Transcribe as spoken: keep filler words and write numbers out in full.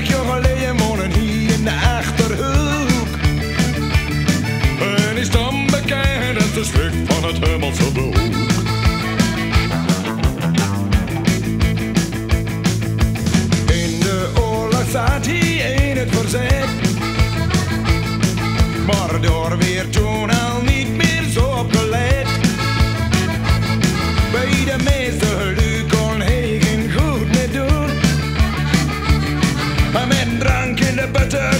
twintig jaar geleden wonen hier in de Achterhoek. En is dan bekend als de schrik van het Hemelse boek. In de oorlog zat hij in het verzet, maar door weer toen al niet meer zo opgelet. Bij de meeste lui kon hij geen goed meer doen. Met een drank in de butter